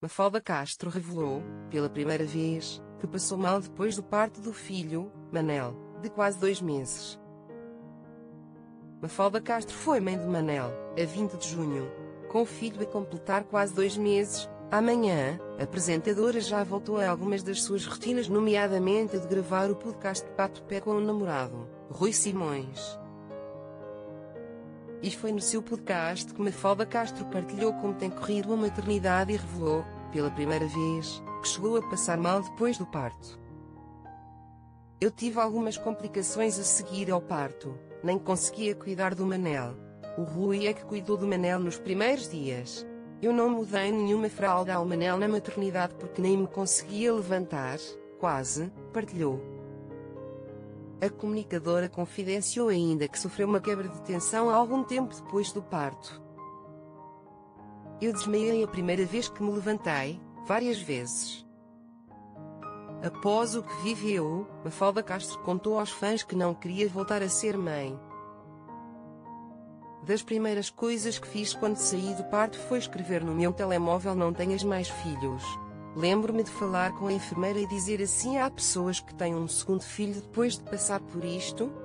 Mafalda Castro revelou, pela primeira vez, que passou mal depois do parto do filho, Manel, de quase 2 meses. Mafalda Castro foi mãe de Manel, a 20 de junho. Com o filho a completar quase 2 meses, amanhã, a apresentadora já voltou a algumas das suas rotinas, nomeadamente a de gravar o podcast Pato Pé com o namorado, Rui Simões. E foi no seu podcast que Mafalda Castro partilhou como tem corrido a maternidade e revelou, pela primeira vez, que chegou a passar mal depois do parto. Eu tive algumas complicações a seguir ao parto, nem conseguia cuidar do Manel. O Rui é que cuidou do Manel nos primeiros dias. Eu não mudei nenhuma fralda ao Manel na maternidade porque nem me conseguia levantar, quase, partilhou. A comunicadora confidenciou ainda que sofreu uma quebra de tensão há algum tempo depois do parto. Eu desmaiei a primeira vez que me levantei, várias vezes. Após o que viveu, Mafalda Castro contou aos fãs que não queria voltar a ser mãe. Das primeiras coisas que fiz quando saí do parto foi escrever no meu telemóvel: não tenhas mais filhos. Lembro-me de falar com a enfermeira e dizer assim: há pessoas que têm um segundo filho depois de passar por isto.